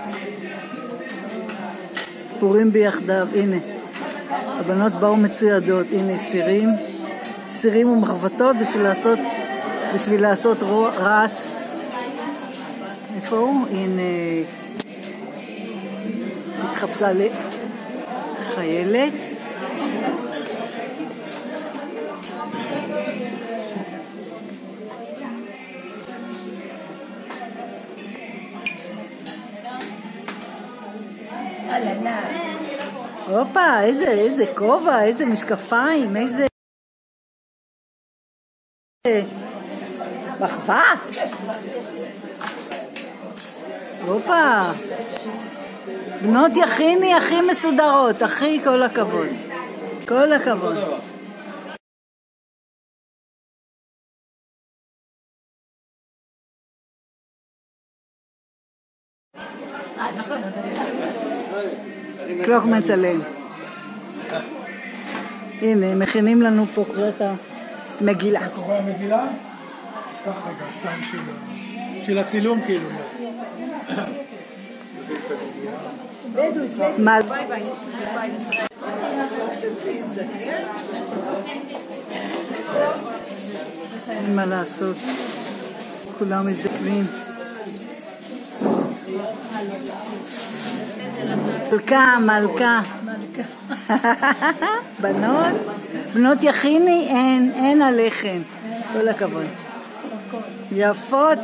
פורים ביחדיו, הנה. הבנות באו מצוידות, הנה סירים ומחבטות בשביל לעשות רעש. איפה הוא? הנה. התחפשה לחיילת. הופה, איזה כובע, איזה משקפיים, איזה מחבת. הופה, בנות יכיני הכי מסודרות, הכי כל הכבוד. כל הכבוד. קלוק מצלם. הנה, מכינים לנו פה קוראת המגילה. קורא המגילה? ככה רגע, סתם של הצילום כאילו. מה? אין מה לעשות. כולם מזדקנים. מלכה. בנות יכיני אין עליכם. כל הכבוד. יפות.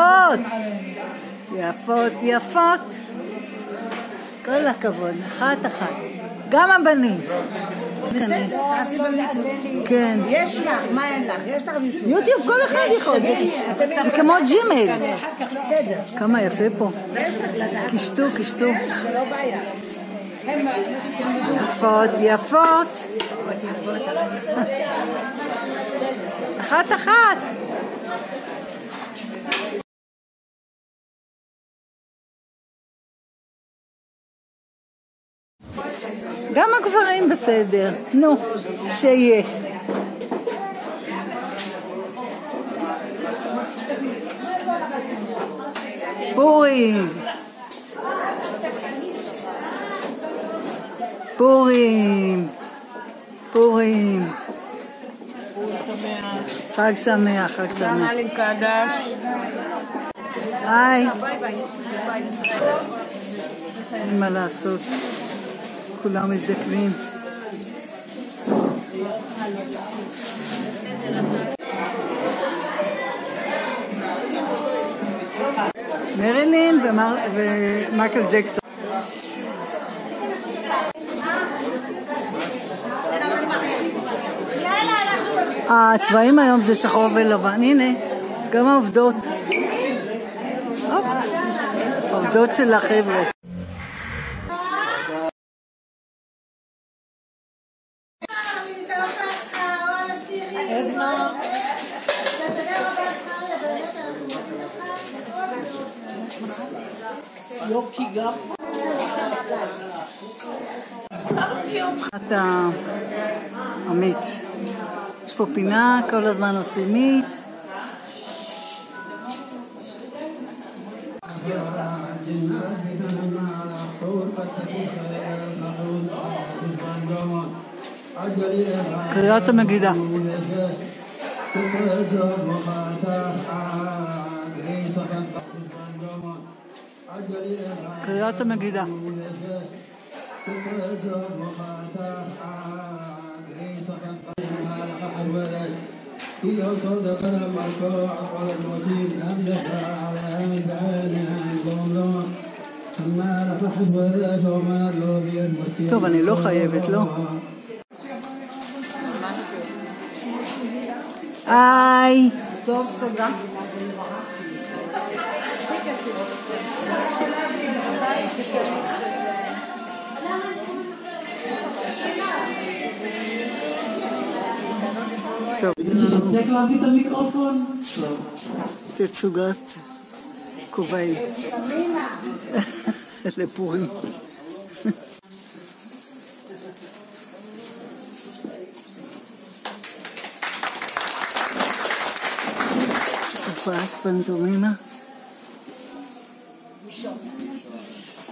כל הכבוד, אחת. גם הבנים. בסדר, עשי ביוטיוב. כן. יש לך, מה אין לך? יש לך ביוטיוב. יוטיוב כל אחד יכול. זה כמו ג'ימייל. בסדר. כמה יפה פה. קשטו. זה לא בעיה. יפות. אחת. גם הגברים בסדר. נו, שיהיה. פורים. חג שמח. מעלים קדש. היי. אין מה לעשות. כולם מזדקנים. מרילין ומייקל ג'קסון. הצבעים היום זה שחור ולבן. הנה, גם העובדות. העובדות של החבר'ה. אתה אמיץ. יש פה פינה, כל הזמן עושים מיט. קריאת המגילה. קריאת המגילה. טוב, אני לא חייבת, לא? היי. טוב, תודה. צריך להביא את המיקרופון? תצוגת כובעים לפורים. הופעת פנטומימה.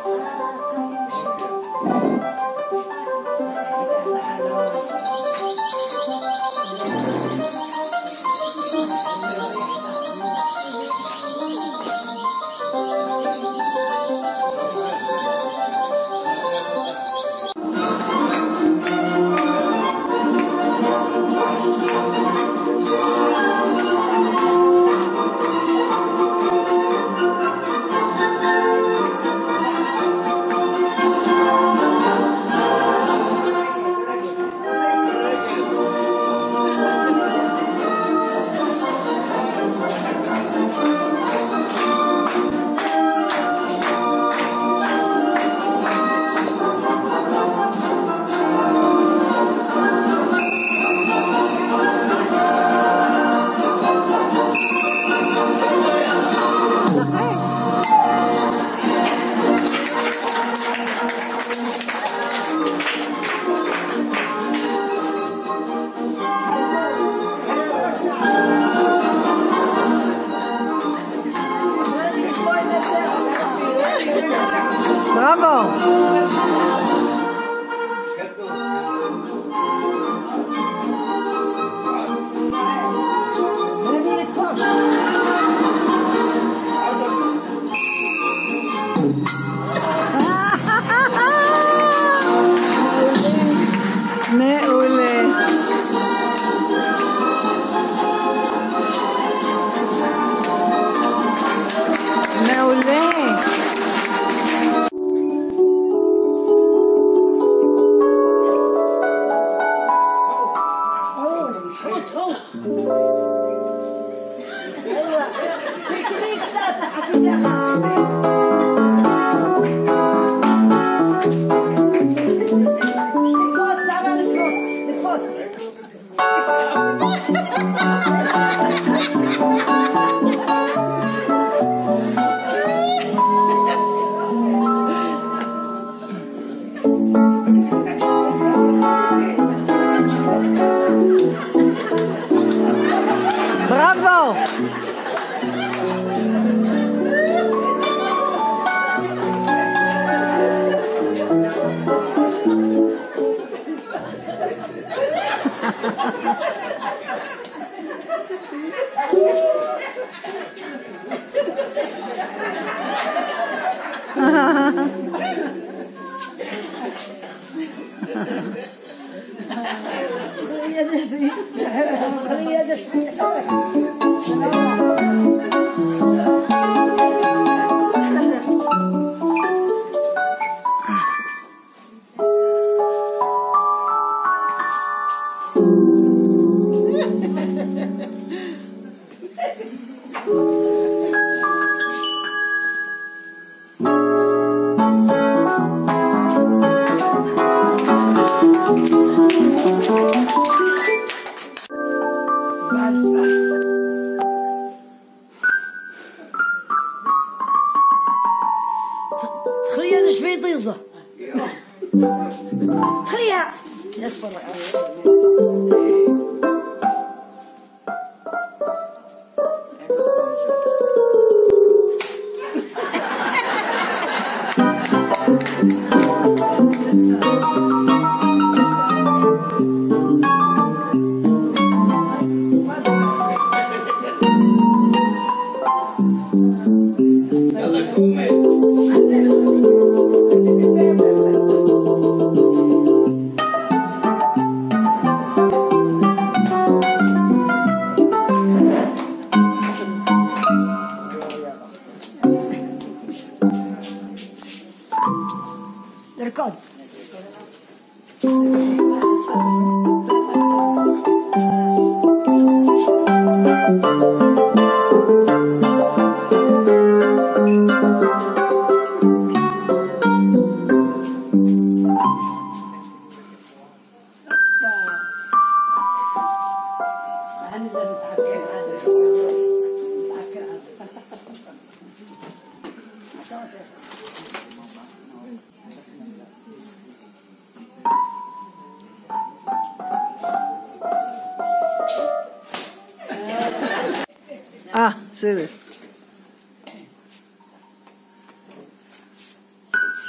בסדר.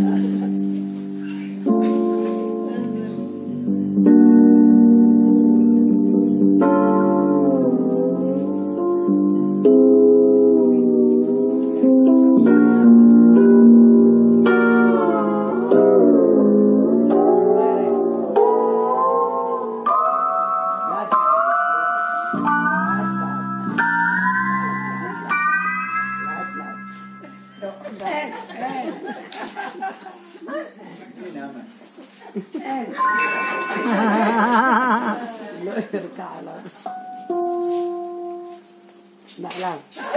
לא ירקע עליו. נעליו.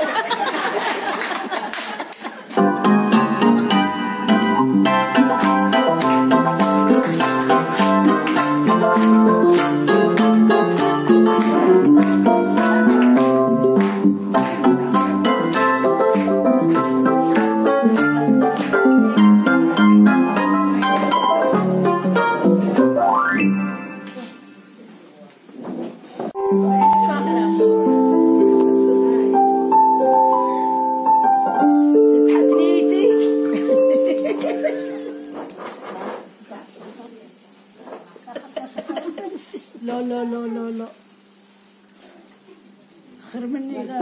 לא, לא, לא, לא, לא. אחר מני לה.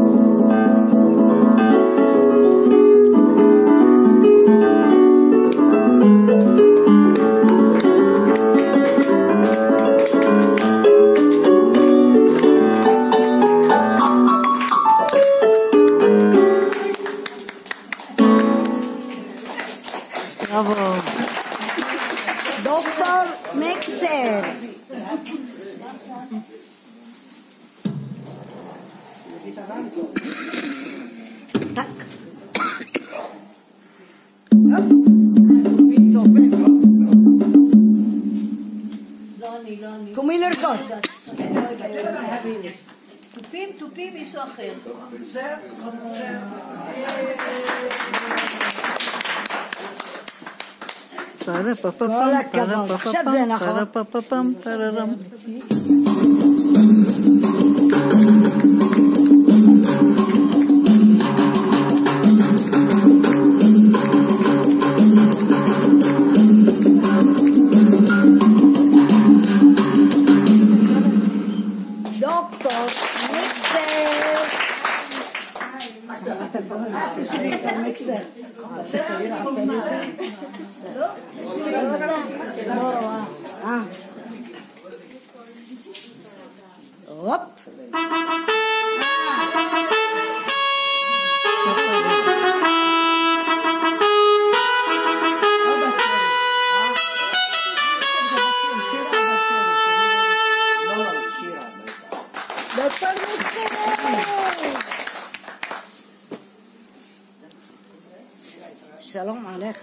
בראבו. דוקטור מיקסר. טק. קומי לרקוד. תופים מישהו אחר. כל הכבוד, עכשיו זה נכון. דוקטור מיקסר. לא רואה. הופ. דוקטור מיקסר. שלום עליכם.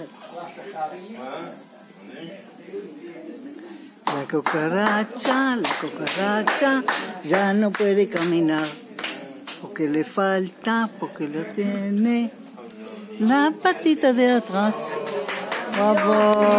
La cucaracha ya no puede caminar porque le falta, porque lo tiene la patita de atrás. ¡Bravo!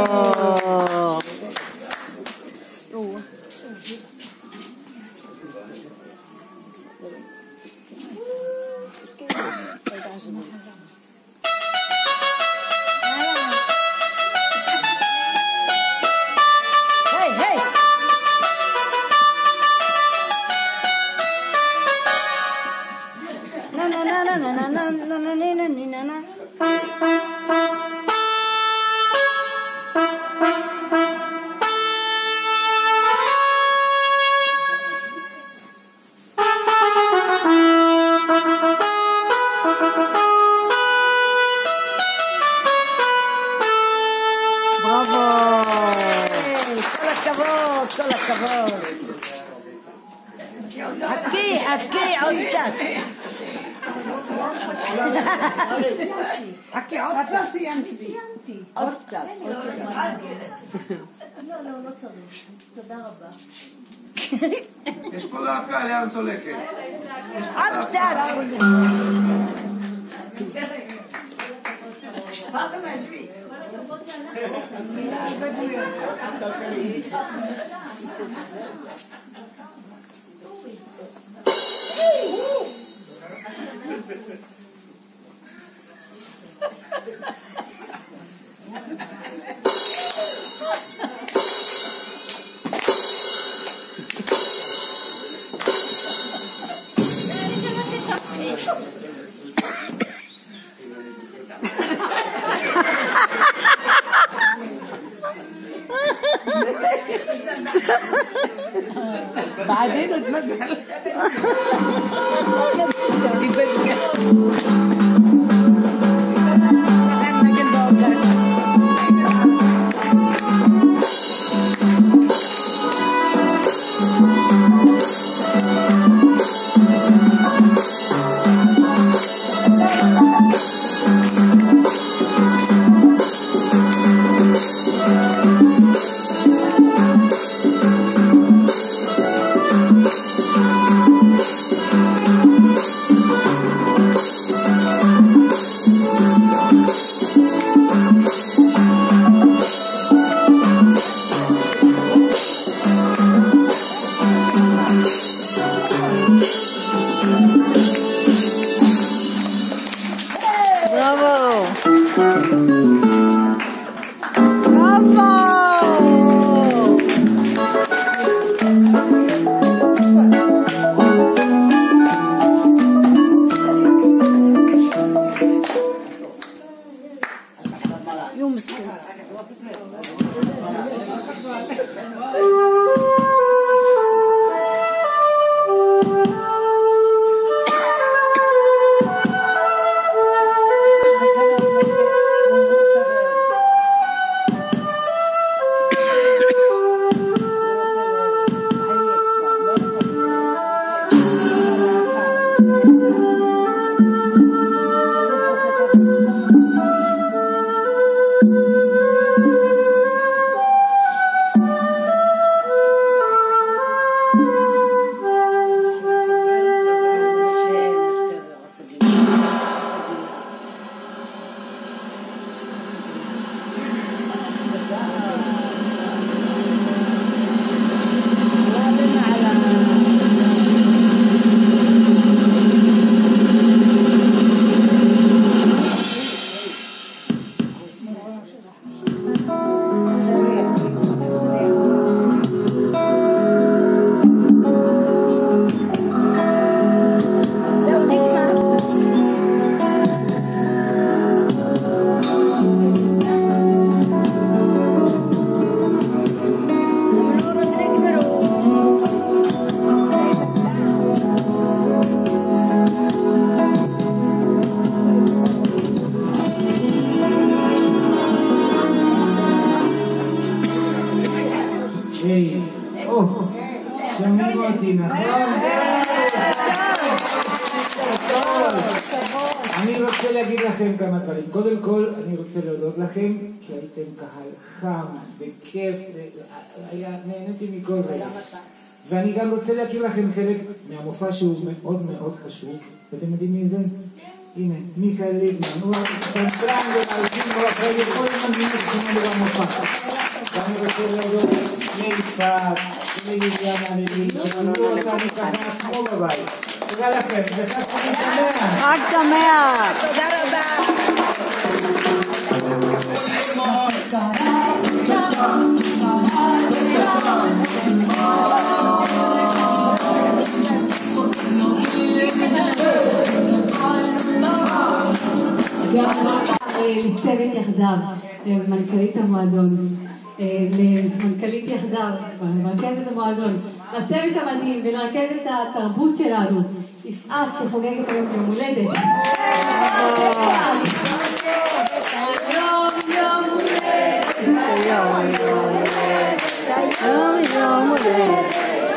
כל הכבוד. חכי, עוד קצת. חכי, עוד קצת. סיימתי. עוד קצת. לא צריך. תודה רבה. יש פה להקה, לאן את הולכת? עוד קצת. עדינות מזל. שומעים אותי, נכון? אני רוצה להגיד לכם כמה דברים. קודם כל, אני רוצה להודות לכם, כי הייתם קהל חם וכיף, נהניתי מכל רגע. ואני גם רוצה להכיר לכם חלק מהמופע שהוא מאוד מאוד חשוב. ואתם יודעים מי זה? הנה, מיכאל ליבמן, הוא הסנטרן ומלחין ואחרי כל מנגינות שמענו במופע. ואני רוצה להודות ליפעת וליליאנה לוי שמענו אותנו ככה כמו בבית. תודה לכם, וחג שמח. חג שמח. תודה רבה. לצוות יחדיו, למנכ"לית המועדון, למנכ"לית יחדיו, למרכזת המועדון, לצוות המדהים ולרכזת התרבות שלנו, יפעת שחוגגת היום יום הולדת. יום הולדת. יום הולדת.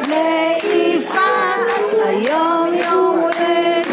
ליפעת היום יום הולדת.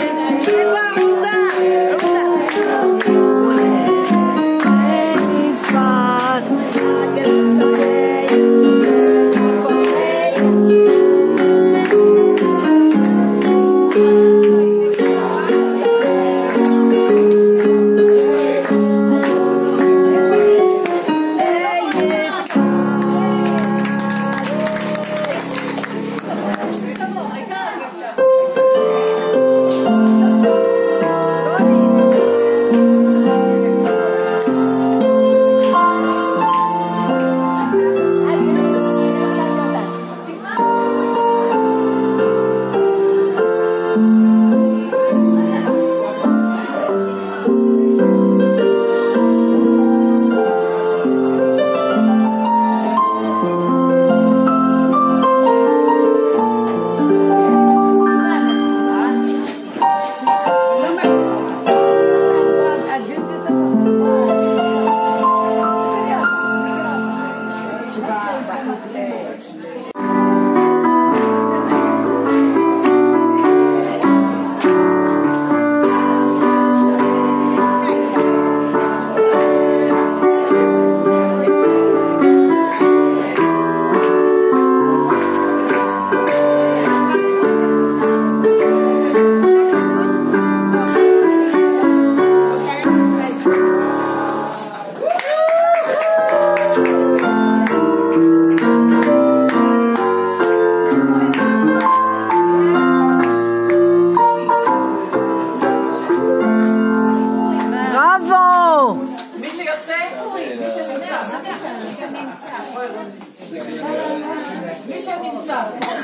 מי שנמצא.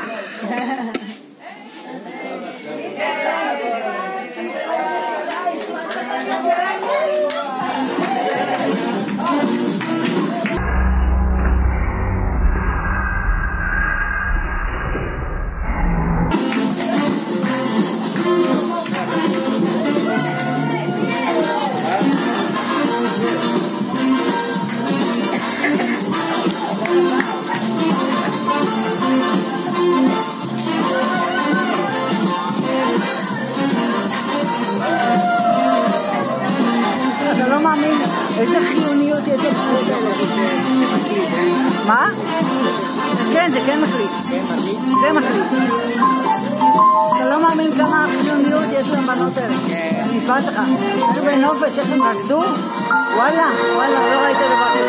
אתה לא מאמין איזה חיוניות יש לך. מה? כן, זה כן מחליט. זה מחליט. אתה לא מאמין כמה חיוניות יש להם בנות האלה. אני אספר לך. היו בנופש איך הם רקדו? וואלה, לא ראית דבר.